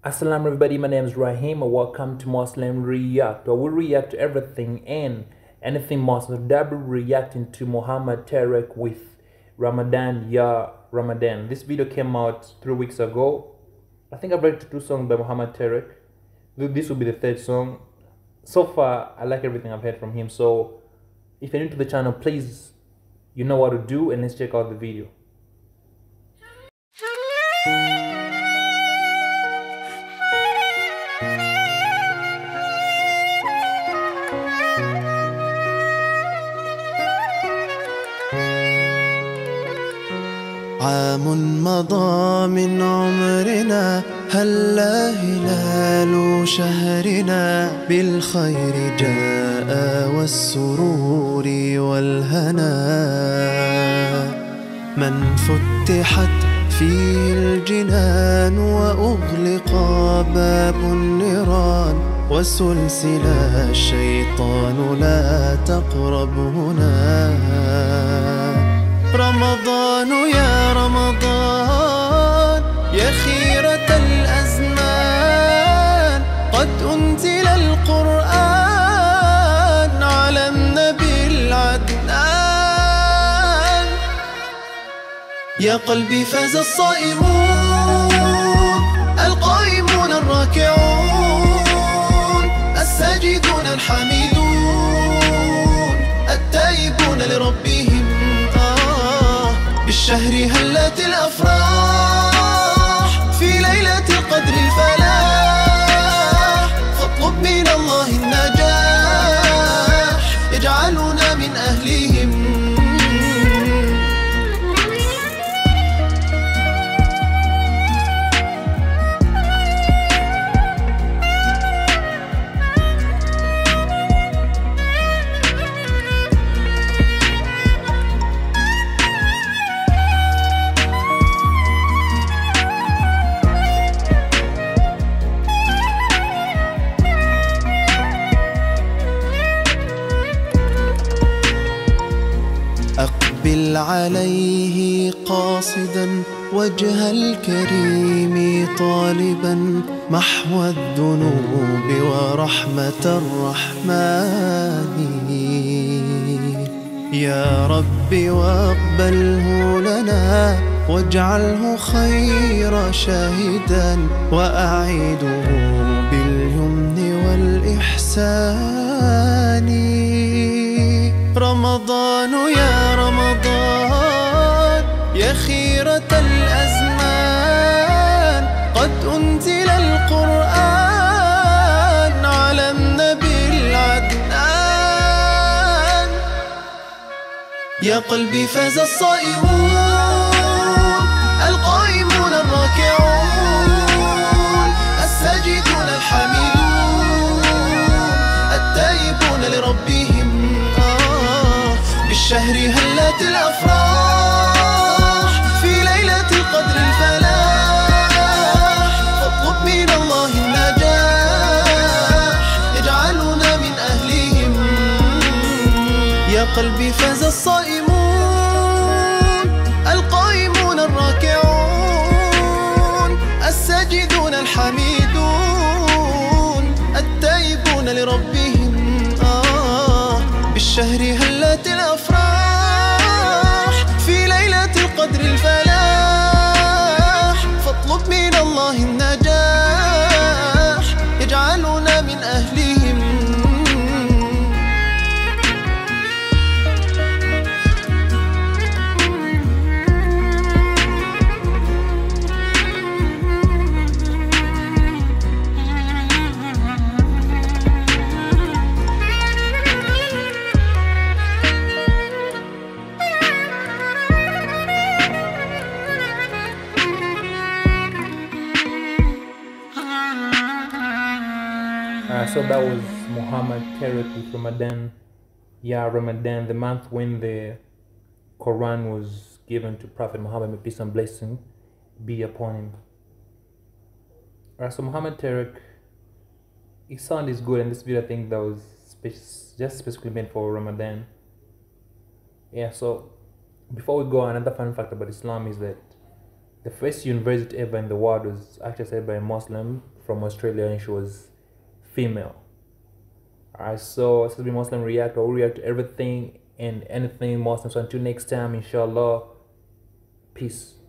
Assalamu everybody, my name is Rahim and welcome to Muslim React. I will react to everything and anything Muslim. Double reacting to Muhammad Tarek with Ramadan, Ya Ramadan. This video came out 3 weeks ago. I think I've read 2 songs by Muhammad Tarek. This will be the third song. So far, I like everything I've heard from him. So if you're new to the channel, please, you know what to do, and let's check out the video. عام مضى من عمرنا، هلا هلال شهرنا بالخير جاء والسرور والهنا. من فتحت فيه الجنان وأغلق باب النيران، وسلسل الشيطان لا تقرب هنا. رمضان يا رمضان يا خيرة الأزمان، قد أنزل القرآن على النبي العدنان. يا قلبي فاز الصائمون، القائمون الراكعون، الساجدون الحامدون، التائبون لربهم. بالشهر هلت الأفراح، في ليلة القدر الفلاح، فاطلب من الله النجاح يجعلنا من أهلهم. أقبل عليه قاصدا وجه الكريم، طالبا محو الذنوب ورحمة الرحمن. يا رب واقبله لنا، واجعله خير شاهدا، وأعيده باليمن والإحسان. رمضان يا رمضان يا خيرة الأزمان، قد أنزل القرآن على النبي العدنان. يا قلبي فاز الصائمون، القائمون الراكعون، الساجدون الحامدون، التائبون لربهم. بالشهر هلت الأفراح، في ليلة القدر الفلاح، فاطلب من الله النجاح يجعلنا من أهلهم. يا قلبي فاز الصائمون، القائمون الراكعون، الساجدون الحامدون، التائبون لربهم. بالشهر هلت الأفراح، في ليلة القدر الفلاح، فاطلب من الله النجاح يجعلنا من أهلهم. So that was Muhammad Tarek with Ramadan, Ya Ramadan, the month when the Quran was given to Prophet Muhammad, may peace and blessing be upon him. So Muhammad Tarek, his sound is good, and this video I think that was just specifically meant for Ramadan. Yeah, so before we go, another fun fact about Islam is that The first university ever in the world was actually said by a Muslim from Australia, and she was female. Alright, so this has been Muslim React. I will react to everything and anything Muslim. So until next time, inshallah, peace.